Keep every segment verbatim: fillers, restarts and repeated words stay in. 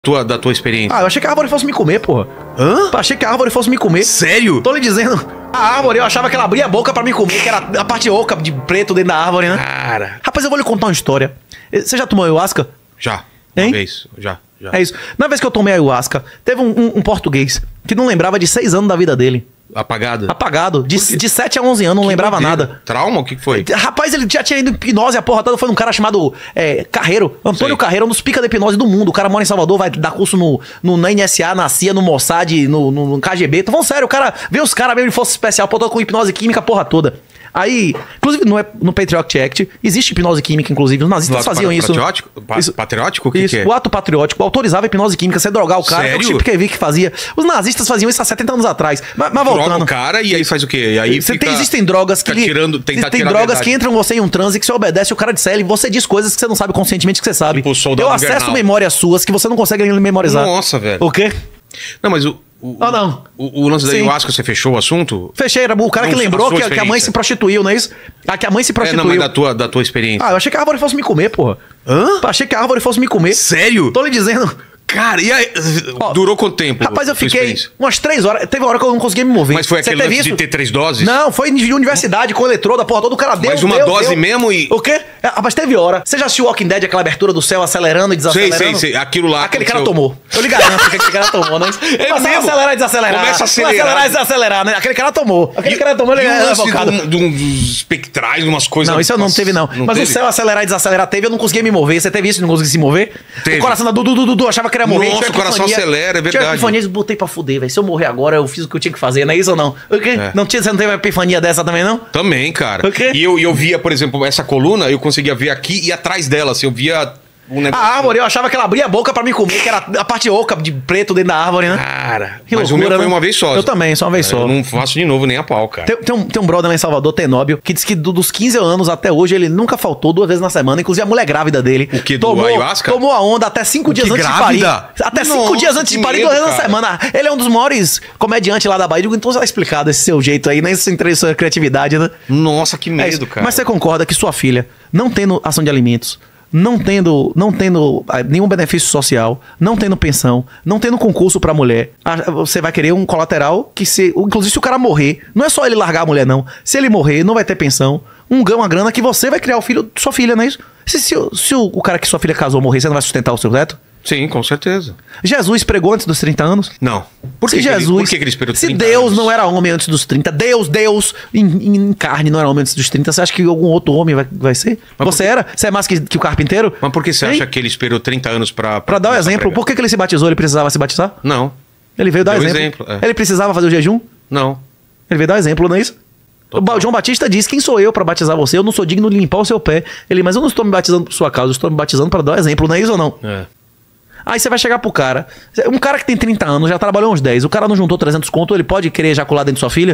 tua, da tua experiência? Ah, eu achei que a árvore fosse me comer, porra. Hã? Achei que a árvore fosse me comer. Sério? Tô lhe dizendo. A árvore, eu achava que ela abria a boca pra me comer, que era a parte oca de preto dentro da árvore, né? Cara. Rapaz, eu vou lhe contar uma história. Você já tomou ayahuasca? Já. Uma Hein? vez. Já, já. É isso. Na vez que eu tomei ayahuasca, teve um, um, um português que não lembrava de seis anos da vida dele. Apagada? Apagado. De, de sete a onze anos, não Que lembrava doideira. nada. Trauma? O que que foi? Rapaz, ele já tinha ido em hipnose, a porra toda. Foi num cara chamado é, Carreiro. Antônio Sei. Carreiro, um dos pica da hipnose do mundo. O cara mora em Salvador, vai dar curso no, no, na N S A, na C I A, no Mossad, no, no, no K G B. Tô falando sério, o cara vê os caras meio de força especial, pô, com hipnose química, a porra toda. Aí, inclusive no, no Patriot Act, existe hipnose química, inclusive. Os nazistas ato faziam isso. Patriótico? Pa- Isso. Patriótico? O que Isso, que é? o ato patriótico autorizava a hipnose química, você drogar o cara. Sério? É o Chip Kevin que fazia. Os nazistas faziam isso há setenta anos atrás. Mas, mas Droga voltando. o cara e aí faz o quê? E aí Você fica, tem, existem drogas que fica lhe- tirando, tentar tem tirar a drogas verdade. que entram você em um transe que você obedece o cara de e você diz coisas que você não sabe conscientemente que você sabe. Tipo o Soldado Eu acesso Invernal. memórias suas que você não consegue memorizar. Nossa, velho. O quê? Não, mas o... O, Ah, não. O, o lance da Sim. ayahuasca, você fechou o assunto? Fechei, era o cara Não, que a lembrou sua que, que a mãe experiência. se prostituiu, não é isso? Ah, que a mãe se É, prostituiu. não, mas da tua, da tua experiência. Ah, eu achei que a árvore fosse me comer, porra. Hã? Achei que a árvore fosse me comer. Sério? Tô lhe dizendo. Cara, e aí? Ó, Durou quanto tempo? Rapaz, eu a tua fiquei experiência? umas três horas. Teve uma hora que eu não conseguia me mover. Mas foi Você aquele teve lance de isso? ter três doses? Não, foi de universidade, com eletrodo, a porra toda. O cara deu, Mas uma deu, dose deu. mesmo e- O quê? É, rapaz, teve hora. Você já assistiu Walking Dead, aquela abertura do céu acelerando e Sei, desacelerando? sei, sei. Aquilo lá... Aquele cara aconteceu- tomou. Eu lhe garanto que aquele cara tomou, né? É Começa a mesmo? acelerar e desacelerar. Começa a acelerar. Acelerar e desacelerar, né? Aquele cara tomou. Aquele cara tomou, ele E o é lance avocado. de, um- de um- dos espectrais, umas coisas... Não, isso eu não Nossa, teve, não. Mas teve? o céu acelerar e desacelerar teve, eu não conseguia me mover. Você teve isso e não conseguia se mover? Teve. O coração da Dudu, Dudu, Dudu, achava que era morrer. Nossa, tinha o coração epifania. acelera, é Tinha verdade. epifania, eu botei pra fuder, velho. Se eu morrer agora, eu fiz o que eu tinha que fazer, não é isso ou não? O quê? É. Não tinha, você não teve uma epifania dessa também, não? Também, cara. O quê? E eu, e eu via, por exemplo, essa coluna, eu conseguia ver aqui e atrás dela, assim, eu via um A negócio... árvore, eu achava que ela abria a boca pra me comer, que era a parte oca de preto dentro da árvore, né? Cara, Que mas loucura, o meu foi né? uma vez só. Eu também, só uma vez só. Eu não faço de novo nem a pau, cara. Tem, tem um, tem um brother lá em Salvador, Tenóbio, que diz que do- dos quinze anos até hoje ele nunca faltou duas vezes na semana, inclusive a mulher grávida dele. O quê, do tomou, ayahuasca? tomou a onda até cinco dias quê, antes grávida? de parir. Até cinco Nossa, dias antes de que parir, medo, duas vezes na cara. semana. Ele é um dos maiores comediantes lá da Bahia. Digo, então você tá explicado esse seu jeito aí, nem essa sua criatividade, né? Nossa, que É medo, isso. cara. Mas você concorda que sua filha, não tendo ação de alimentos, não tendo, não tendo ah, nenhum benefício social, não tendo pensão, não tendo concurso pra mulher, ah, você vai querer um colateral que se, inclusive se o cara morrer, não é só ele largar a mulher não. Se ele morrer, não vai ter pensão, um ganho, uma grana que você vai criar o filho, sua filha, não é isso? Se, se, o- se o, o cara que sua filha casou morrer, você não vai sustentar o seu neto? Sim, com certeza. Jesus pregou antes dos trinta anos? Não. Por que, se que ele- Jesus, por que, que ele esperou se trinta Deus anos? não era homem antes dos trinta, Deus, Deus, em, em carne não era homem antes dos trinta, você acha que algum outro homem vai, vai ser? Mas você era? Você é mais que, que o carpinteiro? Mas por que você Hein? acha que ele esperou trinta anos pra... Pra dar um começar a exemplo, pregar? por que, que ele se batizou? Ele precisava se batizar? Não, Ele veio dar Deu exemplo. exemplo, é. Ele precisava fazer o jejum? não. Ele veio dar exemplo, não é isso? Total. O João Batista diz: quem sou eu pra batizar você? Eu não sou digno de limpar o seu pé. Ele, mas eu não estou me batizando por sua causa, eu estou me batizando pra dar um exemplo, não é isso ou não? É. Aí você vai chegar pro cara. Um cara que tem trinta anos, já trabalhou uns dez, o cara não juntou trezentos conto, ele pode querer ejacular dentro de sua filha?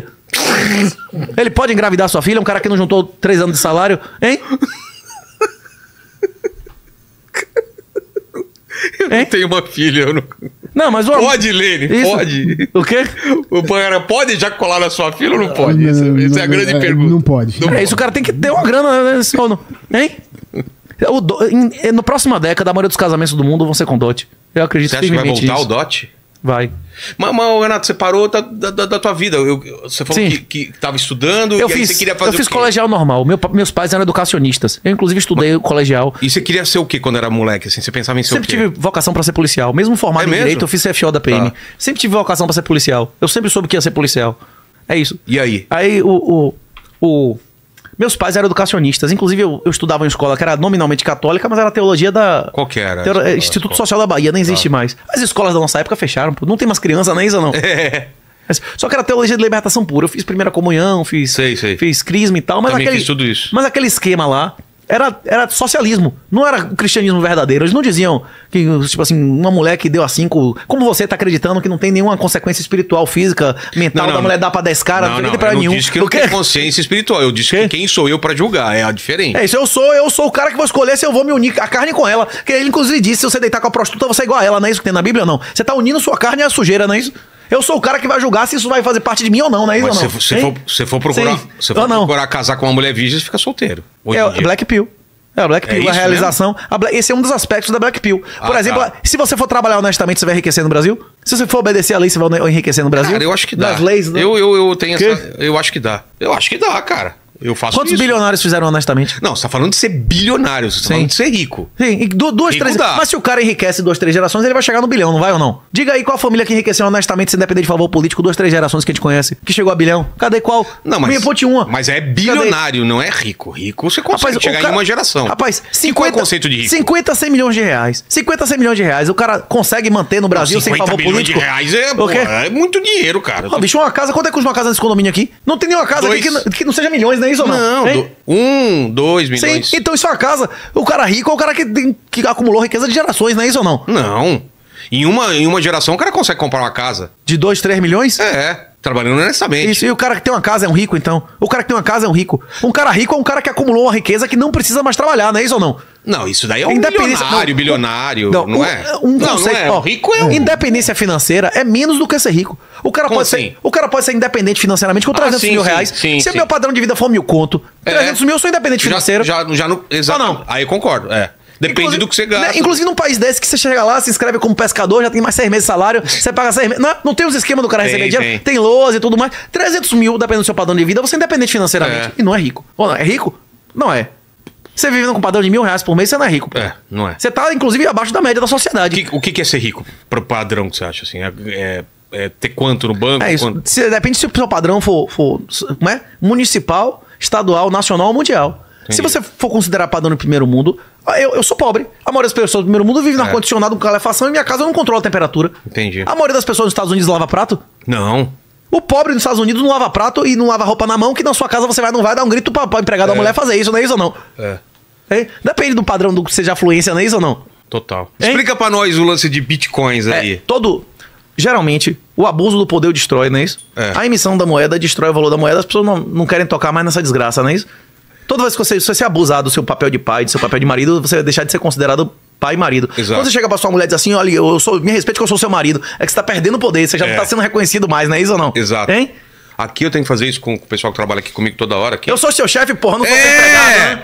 Ele pode engravidar sua filha? Um cara que não juntou três anos de salário? Hein? Eu não Hein? tenho uma filha, eu não... Não, mas o Pode, Lene, Isso. pode. O quê? O cara pode ejacular na sua filha ou não pode? Não, Essa, não, essa é a não, grande é, pergunta. não pode. Não É isso, o cara tem que ter uma grana, né? Ou não? Hein? O do, em, no próxima década, a maioria dos casamentos do mundo vão ser com dote. Eu acredito Você acha que vai firmemente voltar nisso. o dote? Vai. Mas, mas, Renato, você parou da, da, da tua vida. Eu- eu- você falou Sim. que, que tava estudando Eu e aí fiz, você queria fazer eu fiz o quê? colegial normal. Meu pa- meus pais eram educacionistas. Eu, inclusive, estudei o colegial. E você queria ser o quê quando era moleque? Assim? Você pensava em ser Sempre o quê? tive vocação pra ser policial. Mesmo formado É em mesmo? direito, eu fiz C F O da P M. Tá. Sempre tive vocação pra ser policial. Eu sempre soube que ia ser policial. É isso. E aí? Aí o. o, o- meus pais eram educacionistas. Inclusive, eu, eu estudava em escola que era nominalmente católica, mas era teologia da. Qual que era a Teoro- escola? Instituto A escola? Social da Bahia, não existe mais. As escolas da nossa época fecharam, pô. Não tem mais criança, nem isso ou não? É. Mas- Só que era teologia de libertação pura. Eu fiz primeira comunhão, fiz, Sei, sei. fiz crisma e tal, mas Também aquele, fiz tudo isso. mas aquele esquema lá era, era socialismo. Não era o cristianismo verdadeiro. Eles não diziam que, tipo assim, uma mulher que deu a cinco. Como você tá acreditando que não tem nenhuma consequência espiritual, física, mental Não, não, da mulher dar pra dez caras, Não, não, não, tem pra eu não nenhum. disse que não O quê? tem consciência espiritual. Eu disse que quem sou eu pra julgar. É diferente. É isso, eu sou, eu sou o cara que vou escolher se eu vou me unir a carne com ela. Que ele, inclusive, disse: se você deitar com a prostituta, você é igual a ela, não é isso que tem na Bíblia, não? Você tá unindo sua carne à sujeira, não é isso? Eu sou o cara que vai julgar se isso vai fazer parte de mim ou não, não é isso? Mas ou se não? você Hein? for, se for procurar, Sim. se Ou for não? procurar casar com uma mulher virgem, você fica solteiro. Hoje em É dia. Black Pill. É, a Black É Pill, isso a realização. A Bla- esse é um dos aspectos da Black Pill. Por Ah, exemplo, tá. se você for trabalhar honestamente, você vai enriquecer no Brasil? Se você for obedecer a lei, você vai enriquecer no Brasil? Cara, eu acho que dá. Nas leis, né? eu, eu, eu tenho Que? essa. Eu acho que dá. Eu acho que dá, cara. Eu faço Quantos isso. bilionários fizeram honestamente? Não, você tá falando de ser bilionário, você tá Sim. falando de ser rico. Sim, e du- duas, Rico três. dá. Mas se o cara enriquece duas, três gerações, ele vai chegar no bilhão, não vai ou não? Diga aí qual família que enriqueceu honestamente, sem depender de favor político, duas, três gerações que a gente conhece, que chegou a bilhão. Cadê qual? Não, mas. Me ponte uma. Mas é bilionário, não é rico. Rico você consegue o chegar cara- em uma geração. Rapaz, E qual é o conceito de rico? cinquenta, cem milhões de reais. cinquenta, cem milhões de reais. O cara consegue manter no Brasil sem favor milhões político? de reais é, O quê? pô, é muito dinheiro, cara. Ó, bicho, uma casa, quanto é que custa uma casa nesse condomínio aqui? Não tem nenhuma casa aqui que, Dois. não- que não seja milhões, não é isso ou não? Não, Hein? do- um, dois milhões. Sim, então isso é uma casa. O cara rico é o cara que, tem- que acumulou riqueza de gerações, não é isso ou não? Não. Em uma, em uma geração o cara consegue comprar uma casa. De dois, três milhões? É, trabalhando honestamente. Isso, e o cara que tem uma casa é um rico, então. O cara que tem uma casa é um rico. Um cara rico é um cara que acumulou uma riqueza que não precisa mais trabalhar, não é isso ou não? Não, isso daí é um Independência- milionário, não, bilionário, não, um, é? Um não, conceito, não é. ó, O rico é um... Independência financeira é menos do que ser rico. O cara, Como pode assim? ser, o cara pode ser independente financeiramente com Ah, trezentos sim, mil sim, reais. sim, Se o sim. meu padrão de vida for mil conto, É. trezentos mil eu sou independente Já, financeiro. já, já não... Exato. Ou não? Aí eu concordo, é. Depende Inclusive- do que você gasta. né, Inclusive num país desse que você chega lá, se inscreve como pescador, já tem mais seis meses de salário, você paga seis meses. Não, não tem os esquemas do cara Tem, receber dinheiro, tem. tem lousa e tudo mais. trezentos mil, dependendo do seu padrão de vida, você é independente financeiramente. É. E não é rico. Ou não, é rico? Não é. Você vivendo com um padrão de mil reais por mês, você não é rico. pô. É, não é. Você tá, inclusive, abaixo da média da O sociedade. que, o que que é ser rico? Pro padrão que você acha, assim? É, é- é ter quanto no banco? É isso. Quanto... Se, depende se o seu padrão for, for como é? Municipal, estadual, nacional ou mundial. Se Entendi. você for considerar padrão no primeiro mundo, eu, eu sou pobre. A maioria das pessoas do primeiro mundo vive no É. ar-condicionado com calefação e minha casa eu não controlo a temperatura. Entendi. A maioria das pessoas nos Estados Unidos lava prato. Não. O pobre nos Estados Unidos não lava prato e não lava roupa na mão, que na sua casa você vai não vai dar um grito pra, pra empregado da É. mulher fazer isso, não é isso ou não? É, É? Depende do padrão do que seja afluência, não é isso ou não? total. Hein? Explica pra nós o lance de bitcoins aí. É, todo. Geralmente, o abuso do poder o destrói, não é isso? É. A emissão da moeda destrói o valor da moeda, as pessoas não, não querem tocar mais nessa desgraça, não é isso? Toda vez que você, se você abusar do seu papel de pai, do seu papel de marido, você vai deixar de ser considerado pai e marido. Exato. Quando você chega pra sua mulher e diz assim, olha, eu sou, me respeite que eu sou seu marido, é que você tá perdendo poder, você já É. não tá sendo reconhecido mais, não é isso ou não? Exato. Hein? Aqui eu tenho que fazer isso com o pessoal que trabalha aqui comigo toda hora. Aqui. Eu sou seu chefe, porra, não sou seu empregado, né?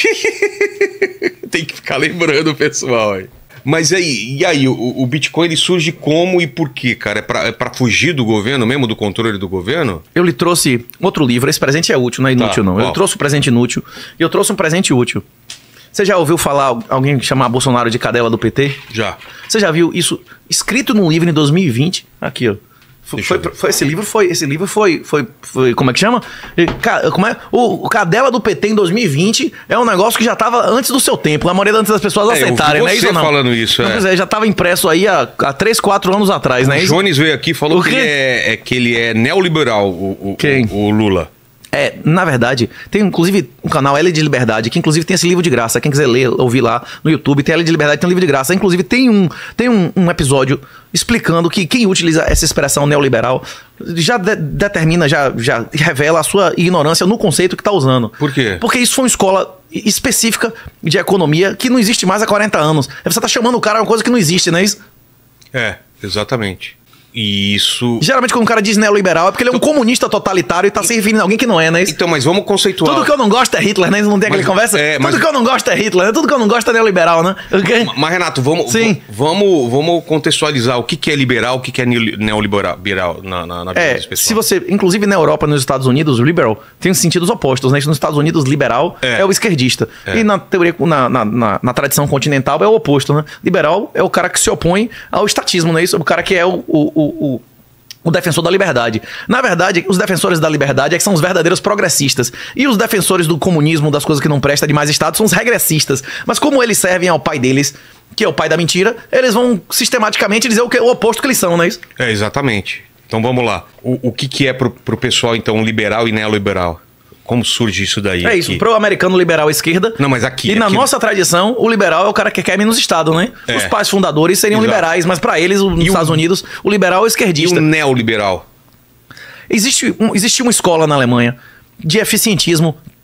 Tem que ficar lembrando o pessoal aí. Mas aí, e aí, o, o Bitcoin ele surge como e por quê, cara? É pra, é pra fugir do governo mesmo, do controle do governo? Eu lhe trouxe outro livro, esse presente é útil, não é inútil Tá, não. Eu qual? trouxe um presente inútil e eu trouxe um presente útil. Você já ouviu falar alguém chamar Bolsonaro de cadela do P T? Já. Você já viu isso escrito num livro em dois mil e vinte? Aqui, ó. Foi, Deixa foi, eu ver. foi- esse livro foi, esse livro foi, foi, foi, como é que chama? E, ca- Como é? O, o cadela do P T em dois mil e vinte é um negócio que já estava antes do seu tempo. A maioria das pessoas É, eu vi aceitarem, não é você isso ou não? falando isso, não, é. pois é, já estava impresso aí há, há três, quatro anos atrás, não é O isso? Jones veio aqui e falou O que quê? ele, é, é que ele é neoliberal, o, o, Quem? o, o Lula. É, na verdade, tem inclusive um canal L de Liberdade, que inclusive tem esse livro de graça. Quem quiser ler, ouvir lá no YouTube, tem L de Liberdade, tem um livro de graça. Inclusive tem um, tem um, um episódio explicando que quem utiliza essa expressão neoliberal já de- determina, já, já revela a sua ignorância no conceito que está usando. Por quê? Porque isso foi uma escola específica de economia que não existe mais há quarenta anos. Você está chamando o cara de uma coisa que não existe, não é isso? É, exatamente. E isso... Geralmente quando um cara diz neoliberal é porque ele é um comunista totalitário e tá se referindo a alguém que não é, não é isso? Então, mas vamos conceituar... Tudo que eu não gosto é Hitler, né? Não tem aquela Mas- conversa? é, Tudo mas- que eu não gosto é Hitler, né? Tudo que eu não gosto é neoliberal, né? Ok? Mas, Renato, vamos, Sim. vamos, vamos contextualizar o que, que é liberal, o que, que é neo- neoliberal liberal na, na, na vida É, das pessoas. se você, inclusive na Europa e nos Estados Unidos, liberal tem sentidos opostos, né? Nos Estados Unidos, liberal é, É. o esquerdista. É. E na teoria, na, na, na, na tradição continental é o oposto, né? Liberal é o cara que se opõe ao estatismo, né? Isso, o cara que é o, o, o, o o defensor da liberdade. Na verdade, os defensores da liberdade é que são os verdadeiros progressistas. E os defensores do comunismo, das coisas que não prestam de mais Estado, são os regressistas. Mas como eles servem ao pai deles, que é o pai da mentira, eles vão sistematicamente dizer o, que, o oposto que eles são, não é isso? É, exatamente. Então vamos lá. O, o que, que é pro, pro pessoal, então, liberal e neoliberal? Como surge isso daí? É isso, aqui? pro americano liberal à esquerda. Não, mas aqui, E na aqui- nossa tradição, o liberal é o cara que quer menos Estado, né? É. Os pais fundadores seriam Exato. liberais, mas pra eles, nos E o- Estados Unidos, o liberal é o E esquerdista. o neoliberal? Existe, um, existe uma escola na Alemanha de eficientismo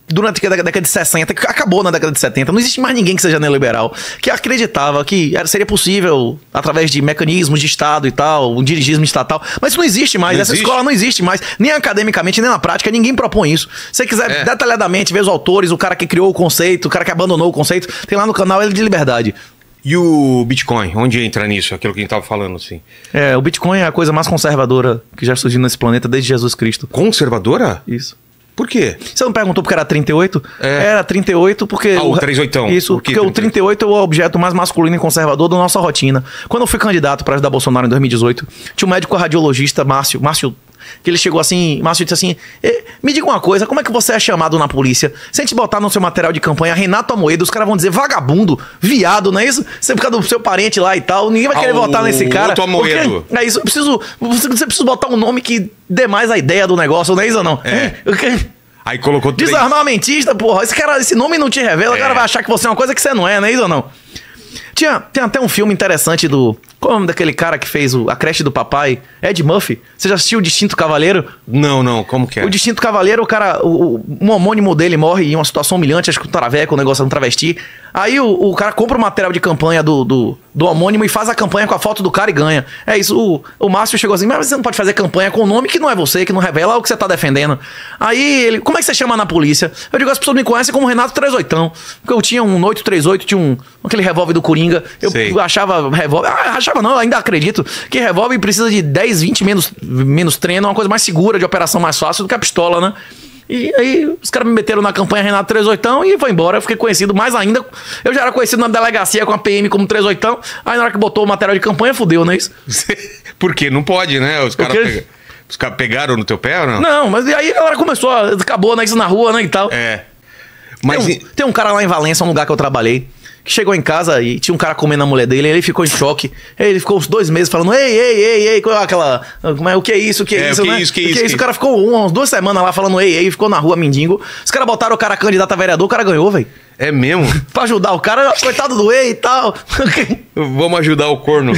durante a década de sessenta, que acabou na década de setenta, não existe mais ninguém que seja neoliberal, que acreditava que era, seria possível, através de mecanismos de Estado e tal, um dirigismo estatal, mas isso não existe mais, não essa existe. escola não existe mais, nem academicamente, nem na prática, ninguém propõe isso. Se você quiser É. detalhadamente ver os autores, o cara que criou o conceito, o cara que abandonou o conceito, tem lá no canal Ele de Liberdade. E o Bitcoin, onde entra nisso? Aquilo que a gente tava falando, assim. É, o Bitcoin é a coisa mais conservadora que já surgiu nesse planeta desde Jesus Cristo. Conservadora? Isso. Por quê? Você não perguntou porque era trinta e oito? É. Era trinta e oito porque... Ah, o trinta e oito. Isso, Por que porque o trinta e oito? trinta e oito é o objeto mais masculino e conservador da nossa rotina. Quando eu fui candidato para ajudar Bolsonaro em dois mil e dezoito, tinha um médico radiologista, Márcio, Márcio, que ele chegou assim, Márcio disse assim, "Eh, me diga uma coisa, como é que você é chamado na polícia? Se a gente botar no seu material de campanha Renato Amoedo, os caras vão dizer vagabundo, viado, não é isso? Você fica do seu parente lá e tal, ninguém vai Ah, querer o votar nesse cara. outro Amoedo. Porque, é isso, eu preciso, você precisa botar um nome que dê mais a ideia do negócio, não é isso ou não? É. É. Aí colocou três. Desarmamentista, porra. Esse, cara, esse nome não te revela, É. o cara vai achar que você é uma coisa que você não é, não é isso ou não? Tinha, tem até um filme interessante do... Qual é o nome daquele cara que fez o, A Creche do Papai? Ed Murphy. Você já assistiu O Distinto Cavaleiro? Não, não, como que é? O Distinto Cavaleiro, o cara... O, o- um homônimo dele morre em uma situação humilhante, acho que um traveco, um negócio, um travesti. Aí o, o cara compra o material de campanha do, do, do homônimo e faz a campanha com a foto do cara e ganha. É isso, o, o Márcio chegou assim, mas você não pode fazer campanha com o nome que não é você, que não revela o que você tá defendendo. Aí ele, como é que você chama na polícia? Eu digo, as pessoas me conhecem como Renato trinta e oito, porque eu tinha um oito trinta e oito, tinha um, aquele revólver do Coringa, eu Sei. achava revólver, ah, achava não, eu ainda acredito que revólver precisa de dez, vinte menos, menos treino, é uma coisa mais segura, de operação mais fácil do que a pistola, né? E aí os caras me meteram na campanha Renato trinta e oito e foi embora. Eu fiquei conhecido mais ainda. Eu já era conhecido na delegacia com a P M como trinta e oito. Aí na hora que botou o material de campanha, fudeu, não é isso? Por quê? Não pode, né? Os caras quê? pega... Os caras pegaram no teu pé ou não? Não, mas aí a galera começou, a- acabou, né? Isso na rua, né? E tal. É. Mas Tem um, tem um cara lá em Valência, um lugar que eu trabalhei, que chegou em casa e tinha um cara comendo a mulher dele, ele ficou em choque. Ele ficou uns dois meses falando, ei, ei, ei, ei, qual é aquela. Como é, o que é isso? O que é, É, isso, o que é né? isso, que é O isso, que- O cara ficou umas duas semanas lá falando, ei, ei, ficou na rua mendigo. Os caras botaram o cara candidato a vereador, o cara ganhou, velho. é mesmo? Pra ajudar o cara, coitado do ei e tal. Vamos ajudar o corno.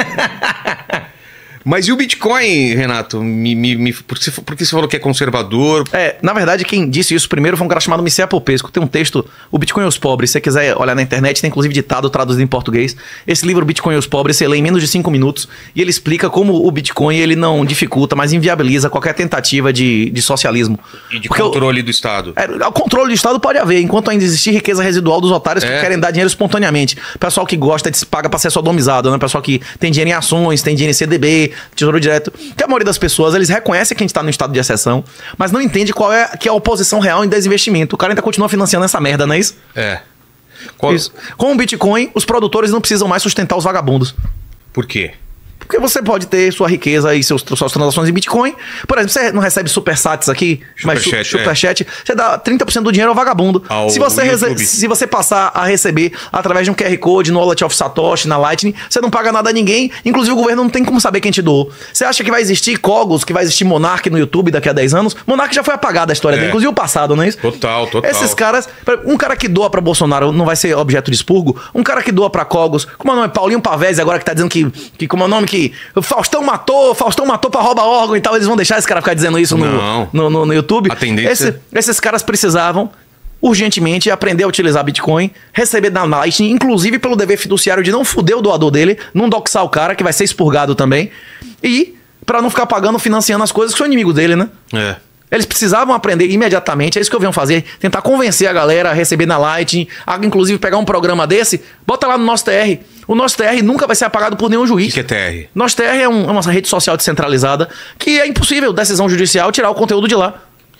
Mas e o Bitcoin, Renato? Me, me, me, por, que, por que você falou que é conservador? É, na verdade, quem disse isso primeiro foi um cara chamado Micea Popesco. Tem um texto, O Bitcoin e os Pobres. Se você quiser olhar na internet, tem inclusive ditado, traduzido em português. Esse livro, O Bitcoin e os Pobres, você lê em menos de cinco minutos. E ele explica como o Bitcoin ele não dificulta, mas inviabiliza qualquer tentativa de, de socialismo. E de Porque o- controle do Estado? É, o controle do Estado pode haver, enquanto ainda existir riqueza residual dos otários que É. querem dar dinheiro espontaneamente. Pessoal que gosta de se paga pra ser sodomizado, né? Pessoal que tem dinheiro em ações, tem dinheiro em C D B, Tesouro Direto. Que a maioria das pessoas, eles reconhecem que a gente tá no estado de exceção, mas não entende qual é que é a oposição real em desinvestimento. O cara ainda continua financiando essa merda, não é isso? É. Qual- Isso. Com o Bitcoin, os produtores não precisam mais sustentar os vagabundos. Por quê? Porque você pode ter sua riqueza e seus, suas transações em Bitcoin. Por exemplo, você não recebe supersats aqui, mas su- Superchat, superchat, você dá trinta por cento do dinheiro ao vagabundo. Ao se, você rece- YouTube. se você passar a receber através de um Q R Code no Wallet of Satoshi, na Lightning, você não paga nada a ninguém, inclusive o governo não tem como saber quem te doou. Você acha que vai existir Cogos, que vai existir Monark no YouTube daqui a dez anos? Monark já foi apagado da história É. dele, inclusive o passado, não é isso? Total, total. Esses caras, um cara que doa pra Bolsonaro não vai ser objeto de expurgo, um cara que doa pra Cogos, como é o nome? Paulinho Pavese agora que tá dizendo que, que como é o nome que Faustão matou, Faustão matou pra roubar órgão e tal, eles vão deixar esse cara ficar dizendo isso no, Não. no, no, no YouTube. A tendência- Esse- esses caras precisavam urgentemente aprender a utilizar Bitcoin, receber da Lightning, inclusive pelo dever fiduciário de não fuder o doador dele, não doxar o cara, que vai ser expurgado também, e pra não ficar pagando, financiando as coisas que são inimigos dele, né? É. Eles precisavam aprender imediatamente, é isso que eu venho fazer, tentar convencer a galera a receber na Lightning, a, inclusive pegar um programa desse, bota lá no nosso T R. O nosso T R nunca vai ser apagado por nenhum O juiz. que, que é T R? Nosso T R é, um- é uma rede social descentralizada que é impossível, decisão judicial, tirar o conteúdo de lá.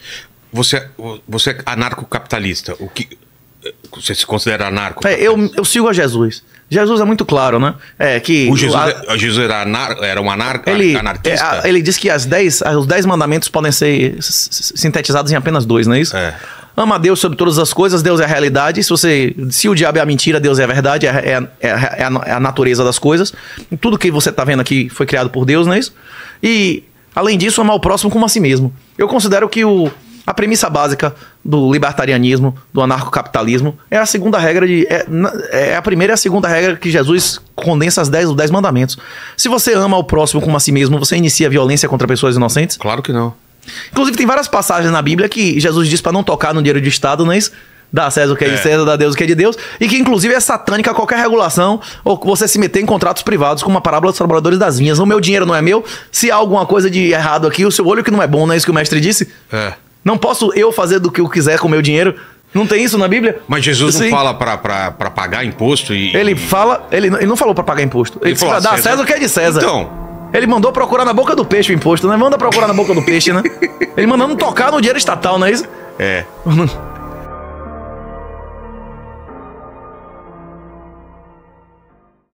Você, você é anarcocapitalista. O que você se considera anarco? É, eu, eu sigo a Jesus. Jesus é muito claro, né? É que O Jesus, a- é- Jesus era, anar, era um anar, ele, anarquista? é, a- ele diz que as dez, os dez mandamentos podem ser s- s- sintetizados em apenas dois, não é isso? É. Ama a Deus sobre todas as coisas, Deus é a realidade. Se você, se o diabo é a mentira, Deus é a verdade, é, é, é, é a, é a natureza das coisas. Tudo que você está vendo aqui foi criado por Deus, não é isso? E, além disso, amar o próximo como a si mesmo. Eu considero que o, a premissa básica do libertarianismo, do anarcocapitalismo, é a segunda regra de. É, na- é a primeira e a segunda regra que Jesus condensa as dez, os dez mandamentos. Se você ama o próximo como a si mesmo, você inicia violência contra pessoas inocentes? Claro que não. Inclusive, tem várias passagens na Bíblia que Jesus diz pra não tocar no dinheiro de Estado, não é isso? Dá a César o que é de É. César, dá a Deus o que é de Deus. E que, inclusive, é satânica qualquer regulação ou você se meter em contratos privados, como a parábola dos trabalhadores das vinhas. O meu dinheiro não é meu. Se há alguma coisa de errado aqui, o seu olho que não é bom, não é isso que o mestre disse? É. Não posso eu fazer do que eu quiser com o meu dinheiro? Não tem isso na Bíblia? Mas Jesus não Sim. fala pra, pra, pra pagar imposto e... Ele e- fala... Ele, não- ele não falou pra pagar imposto. Ele, Ele disse falou, pra dar a César- César o que é de César. Então... Ele mandou procurar na boca do peixe o imposto, né? Manda procurar na boca do peixe, né? Ele mandou não tocar no dinheiro estatal, não é isso? É.